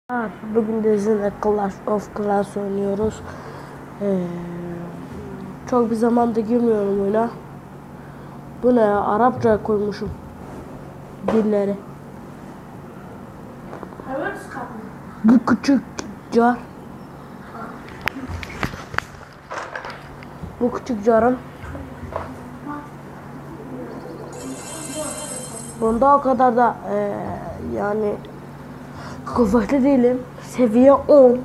Bugün de sizinle Clash of Clans oynuyoruz. Çok bir zamanda girmiyorum oyuna. Bu ne ya? Arapça koymuşum dilleri. Bu küçük car. Bu küçük carın. Bunda o kadar da yani kuvvetli değilim. Seviye 10.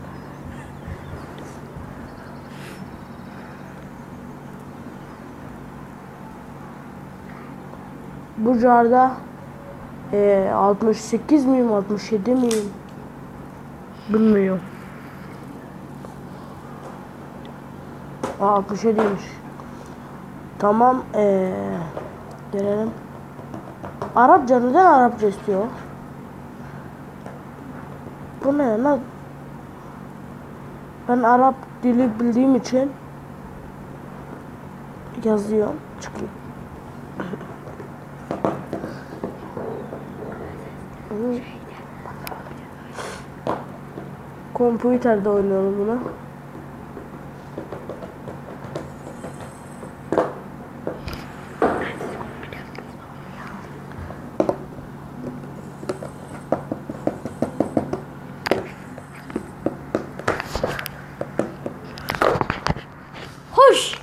Bu carda 68 miyim 67 miyim bilmiyorum. 67'ymiş. Tamam, gelelim. Arapça, neden Arapça istiyor? Bu ne lan? Ben Arap dili bildiğim için yazıyorum, çıkıyor. Kompüterde oynuyorum bunu. Hoş.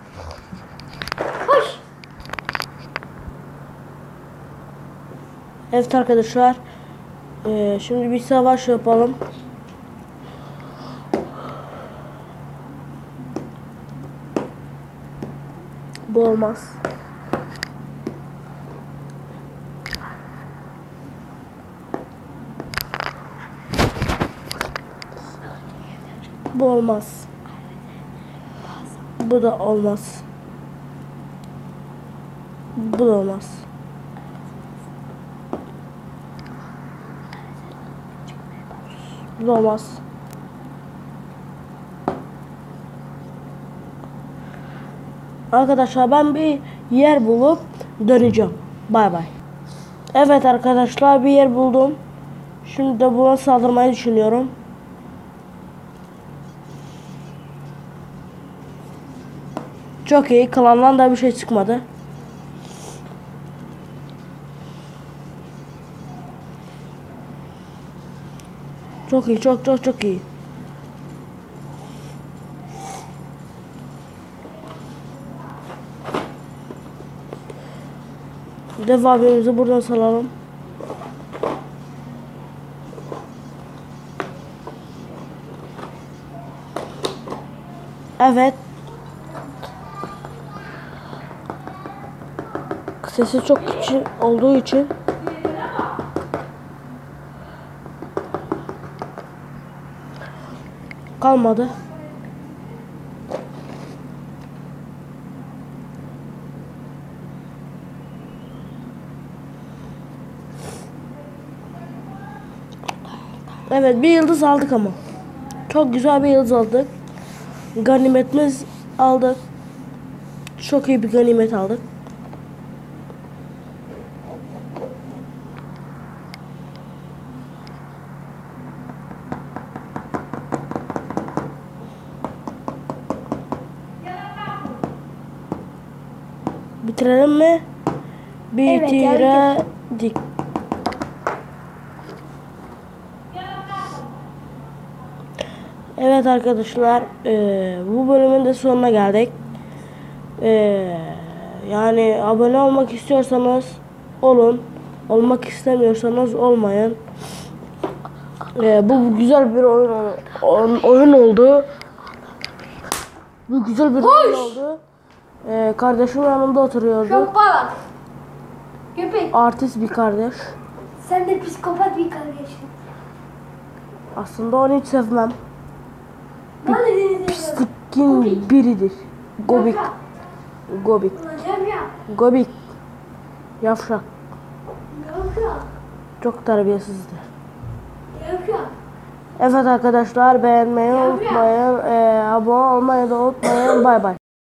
Hoş. Evet arkadaşlar. Şimdi bir savaş yapalım. Bu olmaz. Bu olmaz. Bu da olmaz. Bu da olmaz. Bu da olmaz. Arkadaşlar ben bir yer bulup döneceğim. Bay bay. Evet arkadaşlar, bir yer buldum. Şimdi de buna saldırmayı düşünüyorum. Çok iyi. Klandan da bir şey çıkmadı. Çok iyi. Çok iyi. Dev abimizi buradan salalım. Evet. Sesi çok küçük olduğu için kalmadı. Evet, bir yıldız aldık ama. Çok güzel bir yıldız aldık. Ganimetimiz aldık. Çok iyi bir ganimet aldık. Bitirelim mi? Bitirdik. Evet arkadaşlar, bu bölümün de sonuna geldik. Yani abone olmak istiyorsanız olun, olmak istemiyorsanız olmayın. Bu güzel bir oyun oldu. Bu güzel bir oyun oldu. Kardeşim yanımda oturuyordu. Şapala. Köpek. Artist bir kardeş. Sen de psikopat bir kardeşsin. Aslında onu hiç sevmem. Ben de seni Pislikin biridir. Gobik. Gobik. Gobik. Yavşak. Çok terbiyesizdir. Evet arkadaşlar, beğenmeyi unutmayın. Abone olmayı da unutmayın. Bay bay.